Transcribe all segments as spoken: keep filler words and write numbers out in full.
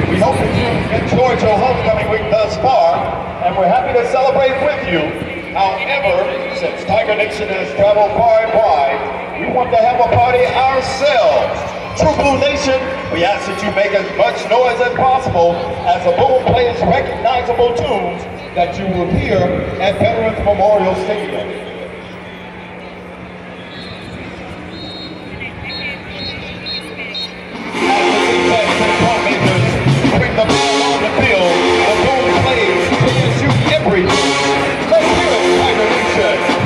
We hope that you enjoyed your homecoming week thus far, and we're happy to celebrate with you. However, since Tiger Nation has traveled far and wide, we want to have a party ourselves. True Blue Nation, we ask that you make as much noise as possible as the boom plays recognizable tunes that you will hear at Veterans Memorial Stadium. Bring the ball on the field, the boom plays, brings you everything. Let's hear it, Tiger Nation.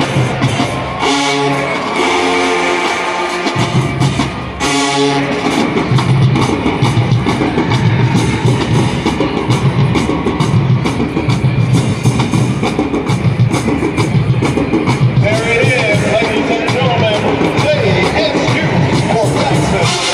There it is, ladies and gentlemen, J S U for Jackson.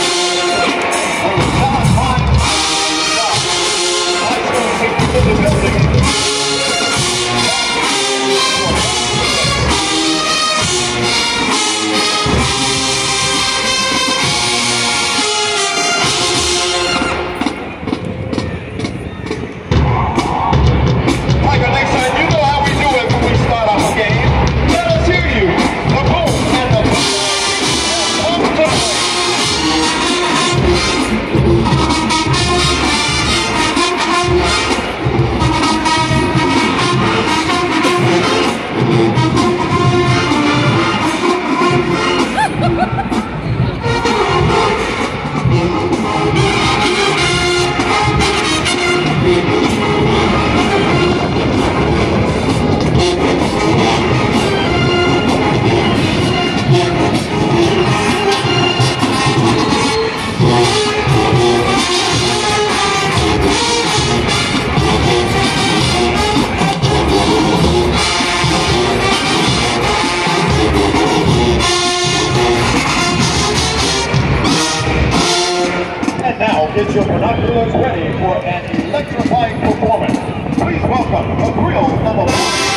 Get your binoculars ready for an electrifying performance. Please welcome the grill number one.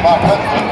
my country.